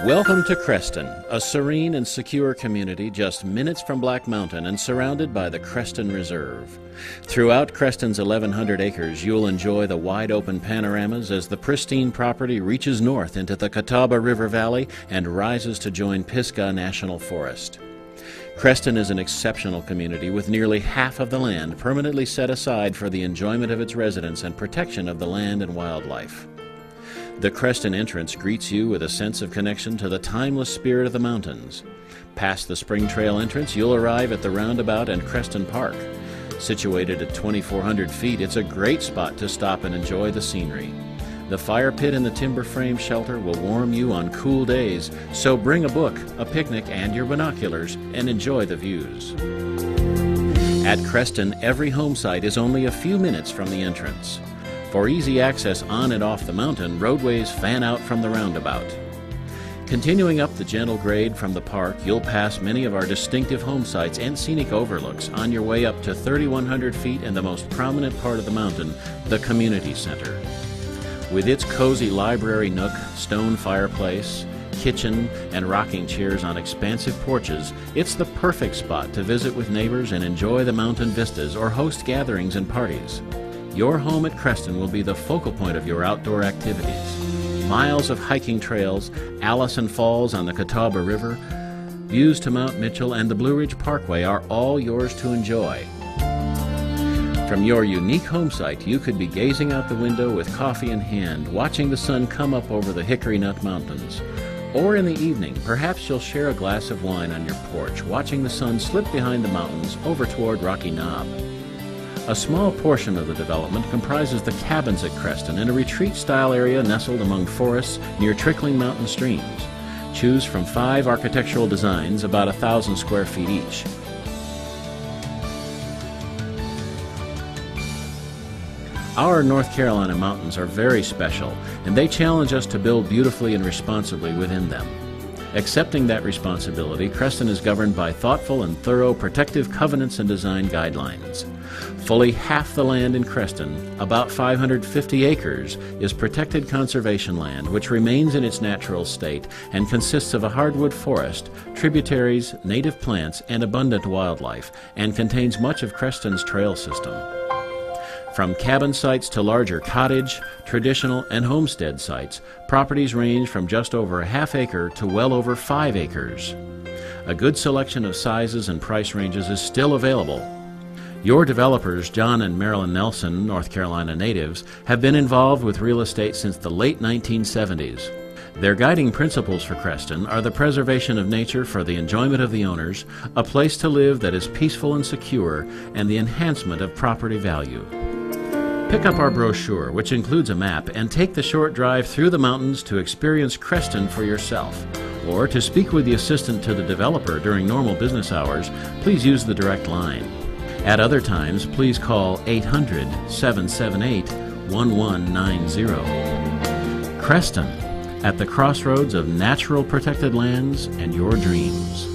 Welcome to Creston, a serene and secure community just minutes from Black Mountain and surrounded by the Creston Reserve. Throughout Creston's 1,100 acres, you'll enjoy the wide-open panoramas as the pristine property reaches north into the Catawba River Valley and rises to join Pisgah National Forest. Creston is an exceptional community with nearly half of the land permanently set aside for the enjoyment of its residents and protection of the land and wildlife. The Creston entrance greets you with a sense of connection to the timeless spirit of the mountains. Past the Spring Trail entrance, you'll arrive at the roundabout and Creston Park. Situated at 2,400 feet, it's a great spot to stop and enjoy the scenery. The fire pit and the timber frame shelter will warm you on cool days, so bring a book, a picnic, and your binoculars and enjoy the views. At Creston, every home site is only a few minutes from the entrance. For easy access on and off the mountain, roadways fan out from the roundabout. Continuing up the gentle grade from the park, you'll pass many of our distinctive home sites and scenic overlooks on your way up to 3,100 feet and the most prominent part of the mountain, the Community Center. With its cozy library nook, stone fireplace, kitchen, and rocking chairs on expansive porches, it's the perfect spot to visit with neighbors and enjoy the mountain vistas or host gatherings and parties. Your home at Creston will be the focal point of your outdoor activities. Miles of hiking trails, Allison Falls on the Catawba River, views to Mount Mitchell and the Blue Ridge Parkway are all yours to enjoy. From your unique home site, you could be gazing out the window with coffee in hand, watching the sun come up over the Hickory Nut Mountains. Or in the evening, perhaps you'll share a glass of wine on your porch, watching the sun slip behind the mountains over toward Rocky Knob. A small portion of the development comprises the cabins at Creston in a retreat-style area nestled among forests near trickling mountain streams. Choose from 5 architectural designs, about 1,000 square feet each. Our North Carolina mountains are very special, and they challenge us to build beautifully and responsibly within them. Accepting that responsibility, Creston is governed by thoughtful and thorough protective covenants and design guidelines. Fully half the land in Creston, about 550 acres, is protected conservation land which remains in its natural state and consists of a hardwood forest, tributaries, native plants, and abundant wildlife, and contains much of Creston's trail system. From cabin sites to larger cottage, traditional, and homestead sites, properties range from just over a half acre to well over 5 acres. A good selection of sizes and price ranges is still available. Your developers, John and Marilyn Nelson, North Carolina natives, have been involved with real estate since the late 1970s. Their guiding principles for Creston are the preservation of nature for the enjoyment of the owners, a place to live that is peaceful and secure, and the enhancement of property value. Pick up our brochure, which includes a map, and take the short drive through the mountains to experience Creston for yourself. Or to speak with the assistant to the developer during normal business hours, please use the direct line. At other times, please call 800-778-1190. Creston, at the crossroads of natural protected lands and your dreams.